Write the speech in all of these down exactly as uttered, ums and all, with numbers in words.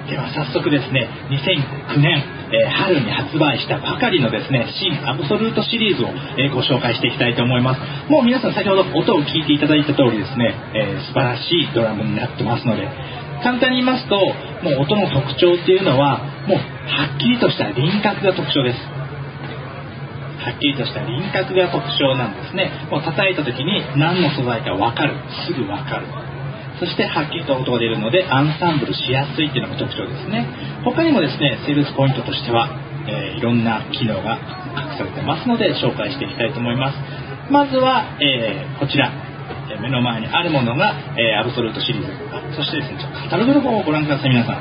では早速ですね、にせんきゅうねん、えー、春に発売したばかりのですね、新アブソルートシリーズを、えー、ご紹介していきたいと思います。もう皆さん先ほど音を聞いていただいた通りですね、えー、素晴らしいドラムになってますので、簡単に言いますと、もう音の特徴っていうのは、もうはっきりとした輪郭が特徴です。はっきりとした輪郭が特徴なんですね。もう叩いた時に何の素材か分かる、すぐ分かる。そしてはっきりと音が出るのでアンサンブルしやすいっていうのが特徴ですね。他にもですね、セールスポイントとしては、えー、いろんな機能が隠されてますので紹介していきたいと思います。まずは、えー、こちら、えー、目の前にあるものが、えー、アブソルートシリーズ。あ、そしてですね、ちょっとカタログの方をご覧ください。皆さん、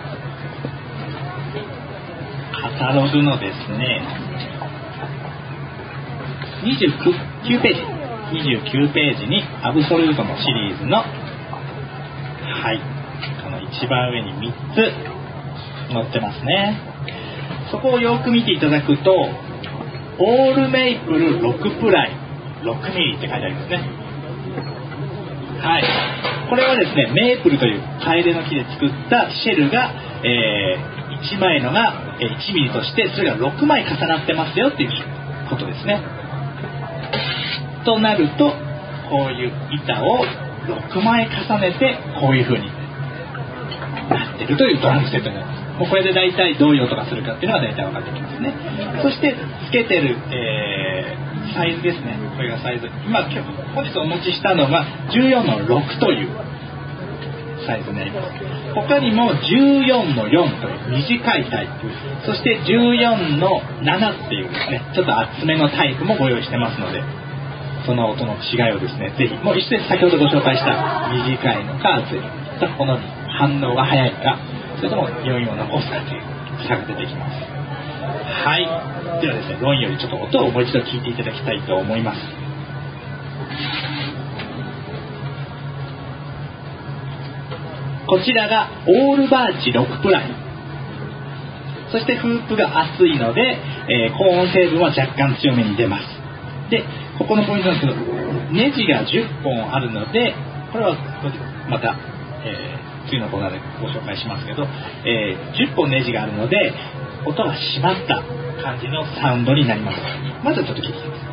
カタログのですねにじゅうきゅうページにじゅうきゅうページにアブソルートのシリーズの、はい、この一番上にみっつ載ってますね。そこをよく見ていただくと、オールメイプルろくプライろくミリって書いてありますね。はい、これはですね、メープルというカエデの木で作ったシェルが、えー、いちまいのがいちミリとして、それがろくまい重なってますよっていうことですね。となると、こういう板をろくまい重ねてこういう風になってるというドラムセットになります。もうこれで大体どういう音がするかっていうのが大体分かってきますね。そしてつけてる、えー、サイズですね。これがサイズ、今今日本日お持ちしたのがじゅうよんのろくというサイズになります。他にもじゅうよんのよんという短いタイプ、そしてじゅうよんのななっていうですね、ちょっと厚めのタイプもご用意してますので、その音の違いをですね、ぜひ、もう一緒に先ほどご紹介した短いのか厚いと、この反応が早いか、それとも余韻を残すかという差が出てきます。はい、ではですね、論よりちょっと音をもう一度聞いていただきたいと思います。こちらがオールバーチろくプライ、そしてフープが厚いので、えー、高音成分は若干強めに出ます。で、ここのポイントなんですけど、ネジがじゅっぽんあるので、これはまた、えー、次のコーナーでご紹介しますけど、えー、じゅっぽんネジがあるので音が締まった感じのサウンドになります。まずはちょっと聞いてください。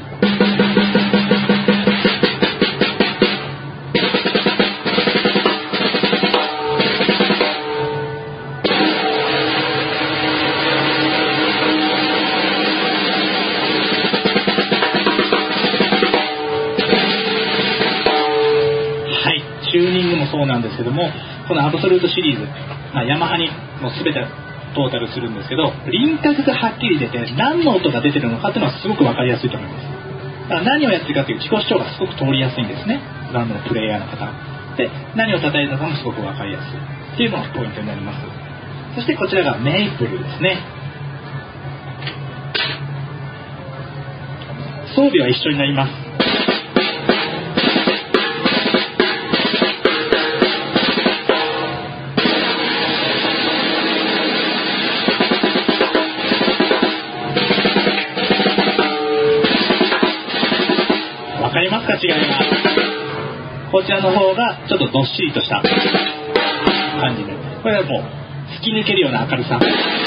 チューニングもそうなんですけども、このアブソルートシリーズ、まあ、ヤマハにもう全てトータルするんですけど、輪郭がはっきり出て何の音が出てるのかっていうのはすごく分かりやすいと思います。だから何をやってるかという自己主張がすごく通りやすいんですね、ドラムのプレイヤーの方で。何を叩いてるのかもすごく分かりやすいっていうのがポイントになります。そしてこちらがメイプルですね。装備は一緒になります。わかりますか、違いが。こちらの方がちょっとどっしりとした感じで、これはもう突き抜けるような明るさ、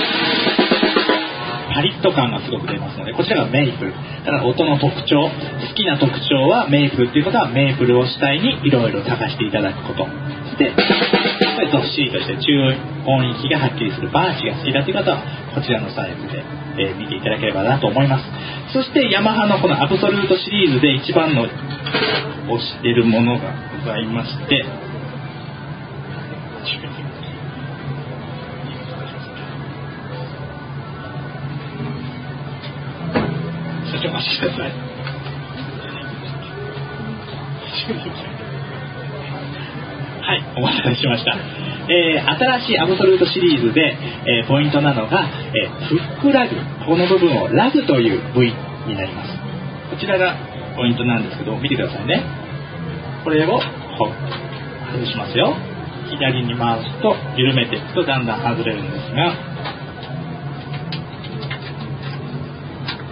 パリッと感がすごく出ますので、こちらがメイプル。だから音の特徴、好きな特徴はメイプルっていうことは、メイプルを主体にいろいろ足していただくこと。そしてこれどっしりとして中音域がはっきりするバーチが好きだという方はこちらのサイズで、えー、見ていただければなと思います。そしてヤマハのこのアブソルートシリーズで一番の推しているものがございまして、少々お待ちください。はい、お待たせしました。えー、新しいアブソルートシリーズで、えー、ポイントなのが、えー、フックラグ、この部分をラグという部位になります。こちらがポイントなんですけど、見てくださいね。これを外しますよ。左に回すと緩めていくとだんだん外れるんですが、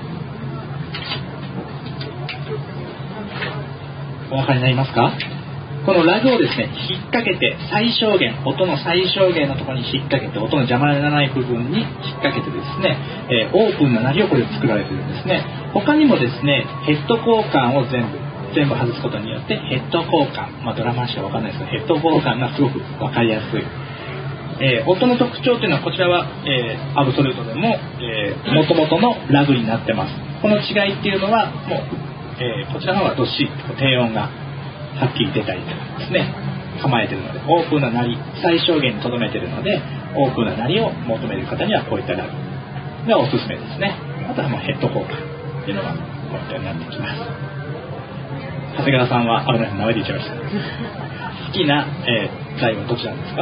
お分かりになりますか？ このラグをですね引っ掛けて、最小限、音の最小限のところに引っ掛けて、音の邪魔にならない部分に引っ掛けてですね、えー、オープンな鳴りをこれ作られてるんですね。他にもですねヘッド交換を全部全部外すことによってヘッド交換、まあ、ドラマーしか分かんないですけどヘッド交換がすごく分かりやすい。えー、音の特徴というのはこちらは、えー、アブソルートでも、えー、元々のラグになってます。この違いっていうのはもう、えー、こちらの方がどっしり低音がはっきり出たりとかですね構えてるので、オープンな鳴り最小限にとどめてるので、オープンな鳴りを求める方にはこういったラグがおすすめですね。あとはもうヘッド交換っていうのがポイントになってきます。長谷川さんは危ない、名前で言っちゃいました好きな、えー、材はどちらですか？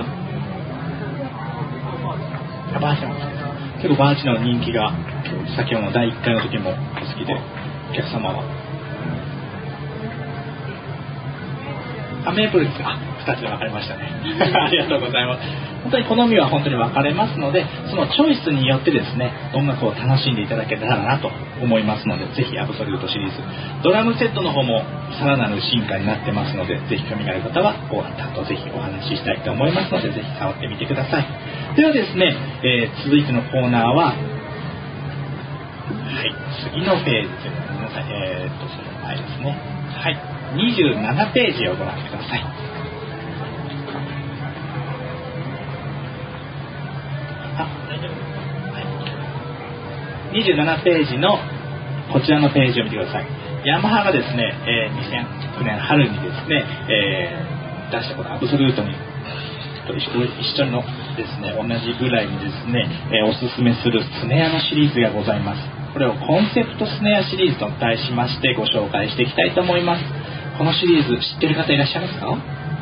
バーチなんですけど、結構バーチの人気が先ほどのだいいっかいの時も好きで、お客様はあメープルですか？あ、ふたつで分かれましたねありがとうございます。本当に好みは本当に分かれますので、そのチョイスによってですね音楽を楽しんでいただけたらなと思いますので、ぜひアブソリュートシリーズドラムセットの方もさらなる進化になってますので、ぜひ興味がある方は終わった後ぜひお話ししたいと思いますので、ぜひ触ってみてください。ではですね、えー、続いてのコーナーは、はい、次のページというのは皆さん、えー、っとその前ですね、はい、にじゅうななページをご覧ください。あ、大丈夫です。はい、にじゅうななページのこちらのページを見てください。ヤマハがですね、えー、にせんきゅうねん春にですね、えー、出したこのアブソルートにと一緒のですね、同じぐらいにですね、えー、おすすめするスネアのシリーズがございます。これをコンセプトスネアシリーズと題しましてご紹介していきたいと思います。このシリーズ知ってる方いらっしゃいますか？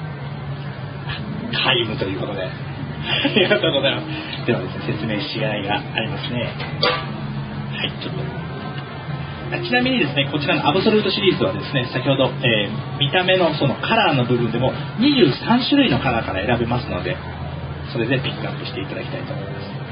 タイムということでありがとうございます。ではですね、説明しがいがありますね。はい、ちょっとちなみにですね、こちらのアブソルートシリーズはですね、先ほど、えー、見た目のそのカラーの部分でもにじゅうさんしゅるいのカラーから選べますので、それでピックアップしていただきたいと思います。